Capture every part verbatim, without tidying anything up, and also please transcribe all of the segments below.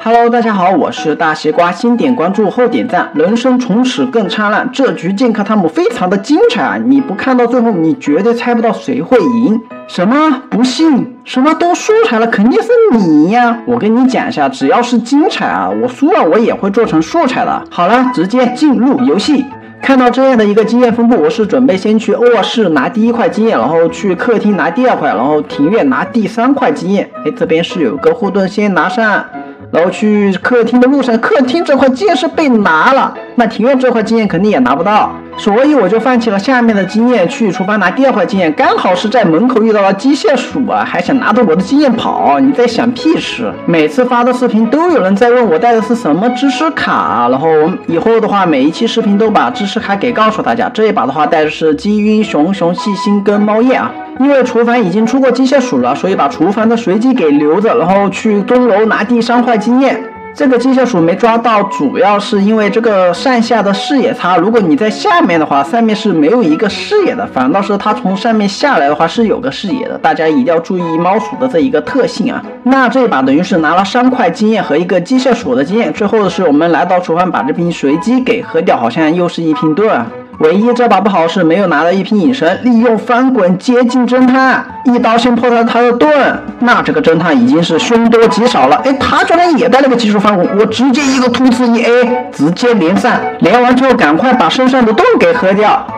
Hello， 大家好，我是大西瓜，先点关注后点赞，人生从此更灿烂。这局剑客汤姆非常的精彩啊！你不看到最后，你绝对猜不到谁会赢。什么？不信？什么都素材了，肯定是你呀！我跟你讲一下，只要是精彩啊，我输了我也会做成素材的。好了，直接进入游戏。看到这样的一个经验分布，我是准备先去卧室拿第一块经验，然后去客厅拿第二块，然后庭院拿第三块经验。哎，这边是有个护盾，先拿上。然后去客厅的路上，客厅这块经验是被拿了，那庭院这块经验肯定也拿不到，所以我就放弃了下面的经验，去厨房拿第二块经验。刚好是在门口遇到了机械鼠啊，还想拿着我的经验跑，你在想屁事？每次发的视频都有人在问我带的是什么知识卡，然后以后的话每一期视频都把知识卡给告诉大家。这一把的话带的是鸡晕、熊熊、细心跟猫叶啊。因为厨房已经出过机械鼠了，所以把厨房的随机给留着，然后去钟楼拿第三块经验。这个机械鼠没抓到，主要是因为这个上下的视野差。如果你在下面的话，上面是没有一个视野的，反倒是它从上面下来的话是有个视野的。大家一定要注意猫鼠的这一个特性啊。那这一把等于是拿了三块经验和一个机械鼠的经验，最后的是我们来到厨房把这瓶随机给喝掉，好像又是一瓶盾啊。唯一这把不好是没有拿到一瓶隐身，利用翻滚接近侦探，一刀先破了他的盾。那这个侦探已经是凶多吉少了。哎，他居然也带了个技术翻滚，我直接一个突刺一 A， 直接连上，连完之后赶快把身上的盾给喝掉。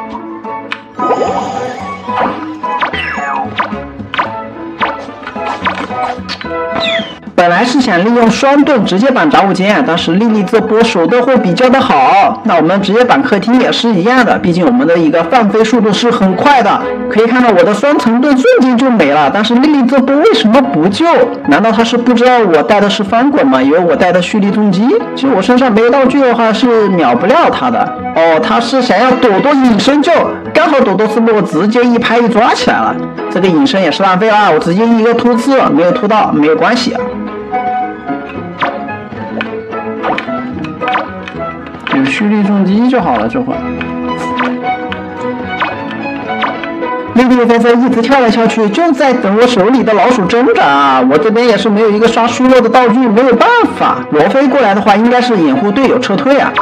本来是想利用双盾直接绑杂物间，但是丽丽这波手段会比较的好，那我们直接绑客厅也是一样的，毕竟我们的一个放飞速度是很快的。可以看到我的双层盾瞬间就没了，但是丽丽这波为什么不救？难道她是不知道我带的是翻滚吗？以为我带的蓄力重击？其实我身上没道具的话是秒不了她的。哦，她是想要朵朵隐身救，刚好朵朵是被我直接一拍一抓起来了，这个隐身也是浪费了，我直接一个突刺没有突到，没有关系。有蓄力重击就好了，这会儿。丽丽在这一直跳来跳去，就在等我手里的老鼠挣扎。我这边也是没有一个刷虚弱的道具，没有办法。罗非过来的话，应该是掩护队友撤退啊。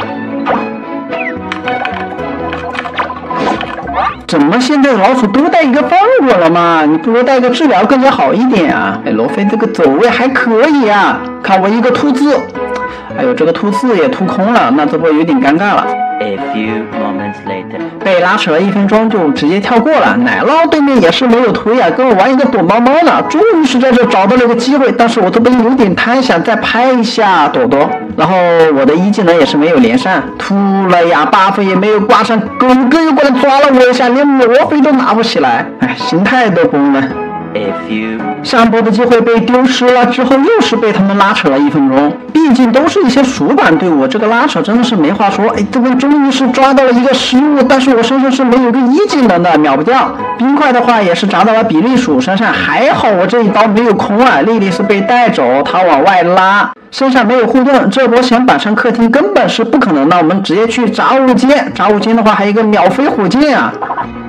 怎么现在老鼠都带一个翻滚了吗？你不如带个治疗更加好一点啊！哎，罗非这个走位还可以啊，看我一个突刺。哎呦，这个突刺也突空了，那这波有点尴尬了。 A few moments later， 被拉扯了一分钟就直接跳过了。奶酪对面也是没有推啊，跟我玩一个躲猫猫呢。终于是在这找到了一个机会，但是我这边有点贪，想再拍一下朵朵，然后我的一技能也是没有连上，秃了呀 ，buff 也没有挂上，狗哥又过来抓了我一下，连魔飞都拿不起来，哎，心态都崩了。 A few 上波的机会被丢失了，之后又是被他们拉扯了一分钟。毕竟都是一些熟版队伍，这个拉扯真的是没话说。哎，这边终于是抓到了一个失误，但是我身上是没有个一技能的，秒不掉。冰块的话也是砸到了比利鼠身上，还好我这一刀没有空啊。丽丽是被带走，她往外拉，身上没有护盾，这波想绑上客厅根本是不可能的。我们直接去杂物间，杂物间的话还有一个秒飞火箭啊。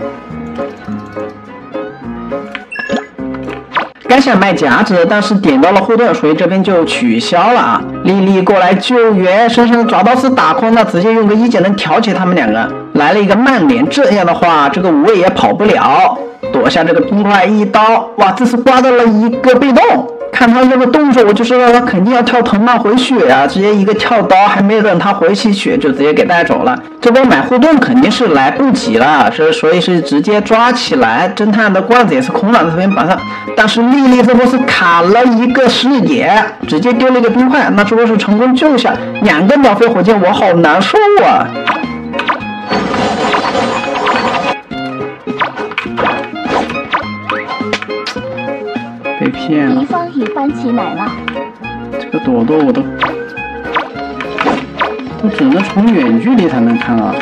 刚想卖夹子，但是点到了护盾，所以这边就取消了啊。丽丽过来救援，身上的爪刀是打空的，直接用个一技能挑起他们两个，来了一个慢连，这样的话这个无畏也跑不了，躲下这个冰块一刀，哇，这是刮到了一个被动。看他这个动作，我就知道他肯定要跳藤蔓回血啊！直接一个跳刀，还没等他回起血，就直接给带走了。这波买护盾肯定是来不及了，是所以是直接抓起来。侦探的罐子也是空了，这边绑上，但是丽丽这波是卡了一个视野，直接丢了一个冰块，那这波是成功救下两个秒飞火箭，我好难受啊！被骗了。 敌方已翻起奶酪。 这个朵朵我都都只能从远距离才能看到。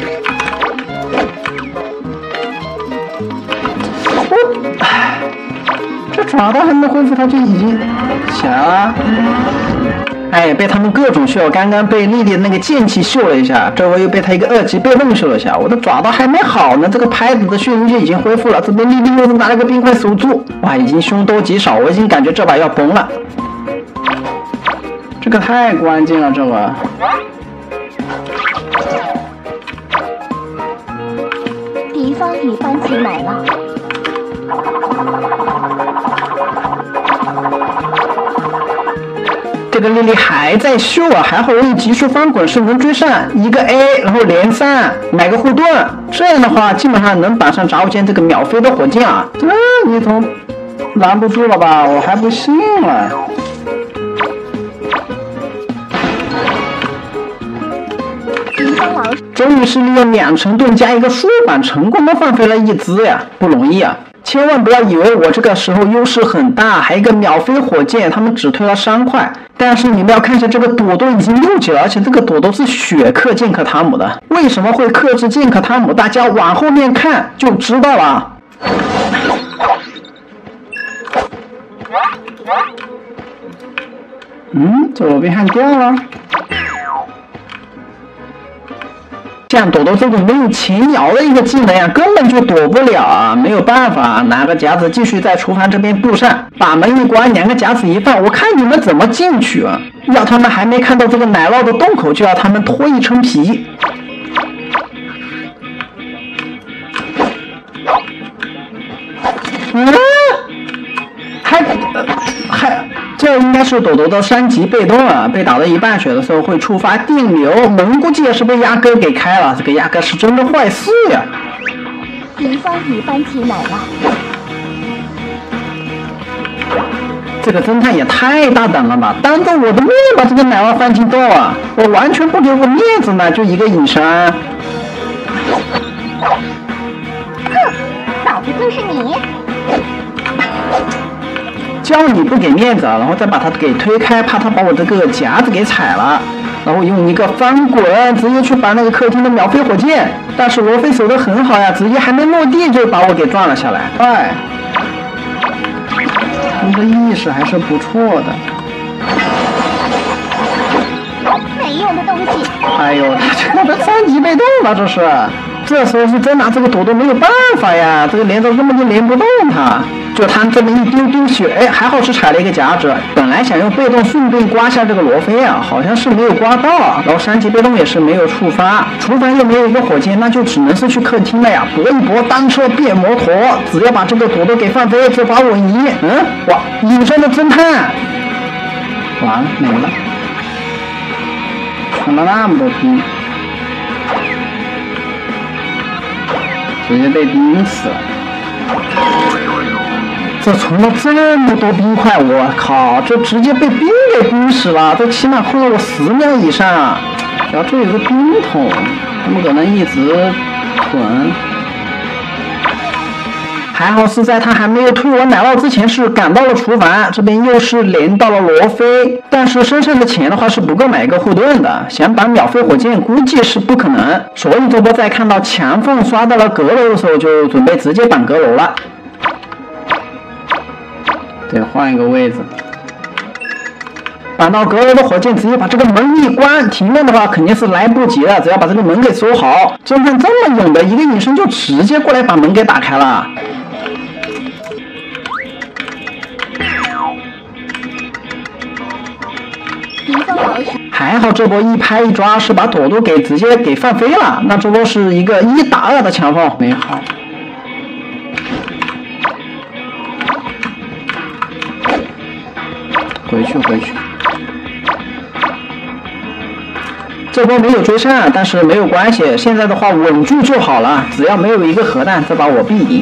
我唉，这爪刀还没恢复，他就已经起来了。哎，被他们各种秀，刚刚被丽丽的那个剑气秀了一下，这回又被他一个二级被动秀了一下。我的爪刀还没好呢，这个拍子的血灵剑已经恢复了，这边丽丽又是拿了个冰块守住，哇，已经凶多吉少，我已经感觉这把要崩了。 这个太关键了，这个。 敌方已搬起奶酪。 这个莉莉还在秀啊，还好我以急速翻滚是能追上一个 A， 然后连上买个护盾，这样的话基本上能绑上杂物间这个秒飞的火箭啊！这你总拦不住了吧？我还不信了。终于是利用两层盾加一个竖板，成功的放飞了一只呀，不容易啊！千万不要以为我这个时候优势很大，还有一个秒飞火箭，他们只推了三块。但是你们要看一下，这个朵朵已经六级了，而且这个朵朵是血克剑客汤姆的。为什么会克制剑客汤姆？大家往后面看就知道了。嗯，左边还掉了。像朵朵这种没有前摇的一个技能呀，根本就躲不了啊！没有办法，拿个夹子继续在厨房这边布上，把门一关，两个夹子一放，我看你们怎么进去啊！要他们还没看到这个奶酪的洞口，就要他们脱一层皮。嗯，还呃还。这应该是朵朵的三级被动啊，被打到一半血的时候会触发电流，门估计也是被鸭哥给开了，这个鸭哥是真的坏事呀！ 敌方已搬起奶酪。 这个侦探也太大胆了吧，当着我的面把这个奶酪放进洞啊，我完全不给我面子呢，就一个隐身。 哼，老子就是你！ 叫你不给面子啊，然后再把他给推开，怕他把我这个夹子给踩了，然后用一个翻滚直接去把那个客厅的秒飞火箭，但是罗非守得很好呀，直接还没落地就把我给撞了下来。哎，你的意识还是不错的。 没用的东西。 哎呦，这个三级被动了，这是。这时候是真拿这个朵朵没有办法呀，这个连着根本就连不动他，就他这么一丢丢血，哎，还好是踩了一个夹子，本来想用被动顺便刮下这个罗非啊，好像是没有刮到，然后三级被动也是没有触发，厨房又没有一个火箭，那就只能是去客厅了呀，搏一搏单车变摩托，只要把这个朵朵给放飞，这把我赢。嗯，哇，隐身的侦探，完了没了，存了那么多兵。直接被冰死了，这存了这么多冰块，我靠，这直接被冰给冰死了，这起码困了我十秒以上啊！然后这有个冰桶，他们可能一直囤。还好是在他还没有推我奶酪之前是赶到了厨房，这边又是连到了罗非，但是身上的钱的话是不够买一个护盾的，想绑秒飞火箭估计是不可能，所以这波在看到墙缝刷到了阁楼的时候就准备直接绑阁楼了，得换一个位置。绑到阁楼的火箭直接把这个门一关，停电的话肯定是来不及了，只要把这个门给收好。侦探这么勇的一个隐身就直接过来把门给打开了。还好这波一拍一抓是把朵朵给直接给放飞了，那这波是一个一打二的强锋，没好。回去回去。这波没有追上，但是没有关系，现在的话稳住就好了，只要没有一个核弹，这把我必赢。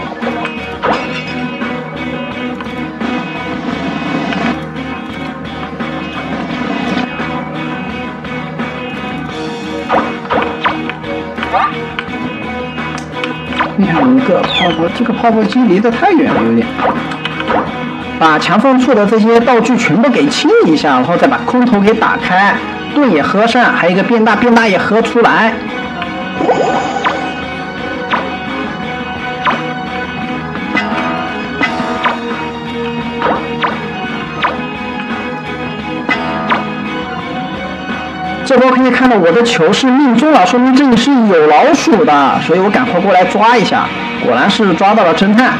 两个泡泡，这个泡泡机离得太远了，有点。把墙缝处的这些道具全部给清一下，然后再把空投给打开，盾也喝上，还有一个变大，变大也喝出来。这波可以看到我的球是命中了，说明这里是有老鼠的，所以我赶快过来抓一下，果然是抓到了侦探。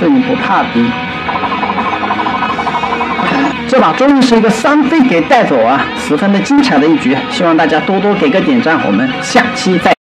是你不怕兵。这把终于是一个三飞给带走啊，十分的精彩的一局，希望大家多多给个点赞，我们下期再见。